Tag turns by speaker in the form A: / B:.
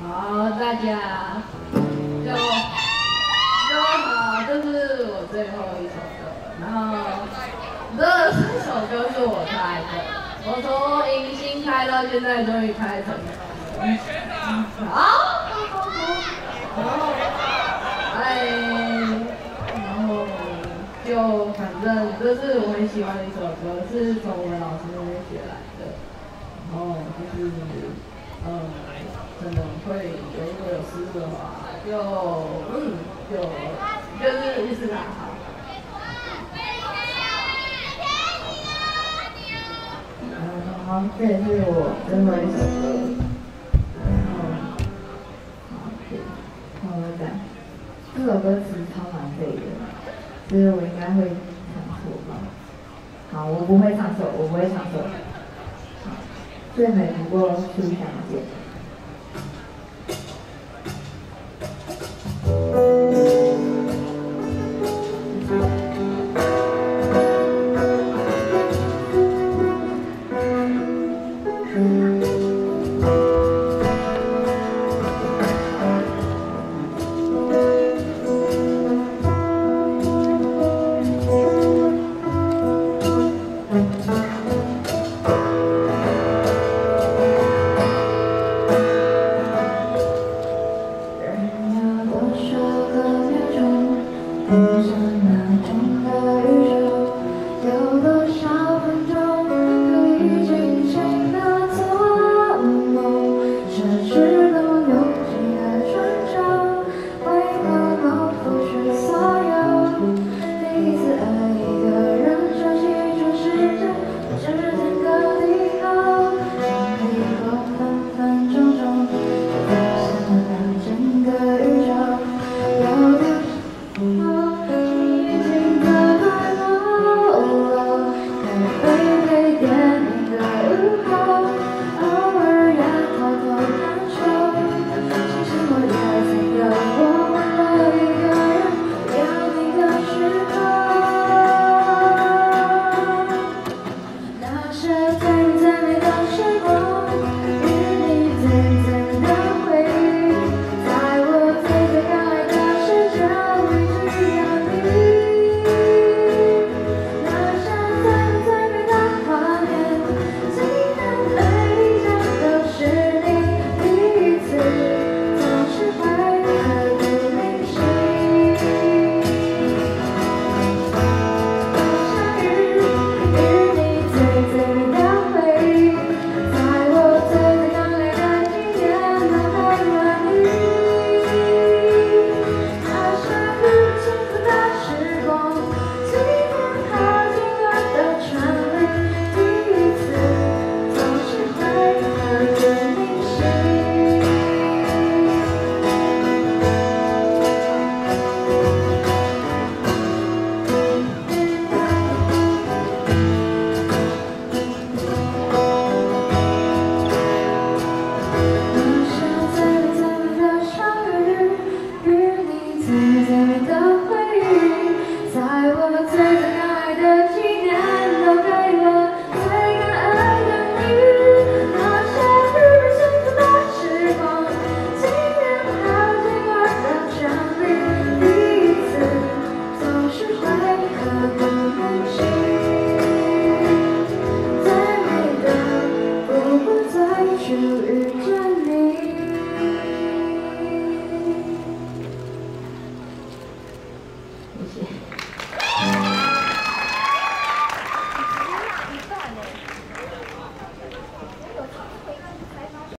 A: 好，大家就好，这是我最后一首歌，然后这首歌是我开的，我从迎新开到现在终于开成了。好，然后就反正这是我很喜欢的一首歌，是从文老师那边学来的，然后就是真的会如果有失误的话，就是意思啦，好。好，这也是我最后一首歌。好，我讲，这首歌词超难背的，所以我应该会唱错吧。好，我不会唱错，我不会唱错。好，最美不过初相见。谢谢。